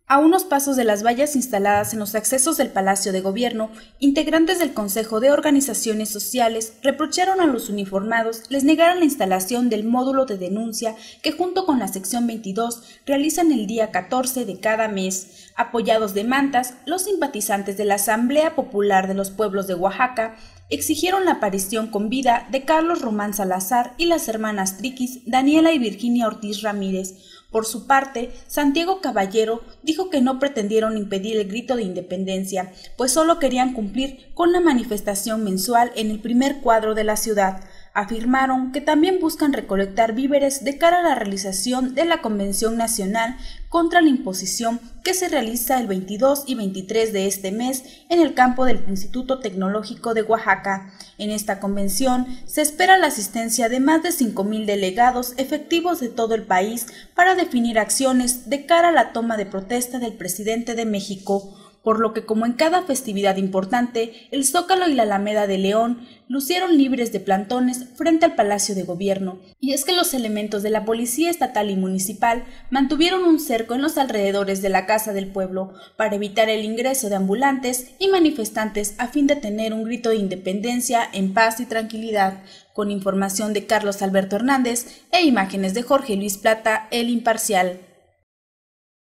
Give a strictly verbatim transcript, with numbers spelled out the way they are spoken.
A unos pasos de las vallas instaladas en los accesos del Palacio de Gobierno, integrantes del Consejo de Organizaciones Sociales reprocharon a los uniformados les negaran la instalación del módulo de denuncia que junto con la sección veintidós realizan el día catorce de cada mes. Apoyados de mantas, los simpatizantes de la Asamblea Popular de los Pueblos de Oaxaca exigieron la aparición con vida de Carlos Román Salazar y las hermanas Triquis, Daniela y Virginia Ortiz Ramírez. Por su parte, Santiago Caballero dijo que no pretendieron impedir el grito de independencia, pues solo querían cumplir con la manifestación mensual en el primer cuadro de la ciudad. Afirmaron que también buscan recolectar víveres de cara a la realización de la Convención Nacional contra la Imposición que se realiza el veintidós y veintitrés de este mes en el campo del Instituto Tecnológico de Oaxaca. En esta convención se espera la asistencia de más de cinco mil delegados efectivos de todo el país para definir acciones de cara a la toma de protesta del presidente de México, por lo que como en cada festividad importante, el Zócalo y la Alameda de León lucieron libres de plantones frente al Palacio de Gobierno. Y es que los elementos de la Policía Estatal y Municipal mantuvieron un cerco en los alrededores de la Casa del Pueblo para evitar el ingreso de ambulantes y manifestantes a fin de tener un grito de independencia en paz y tranquilidad. Con información de Carlos Alberto Hernández e imágenes de Jorge Luis Plata, El Imparcial.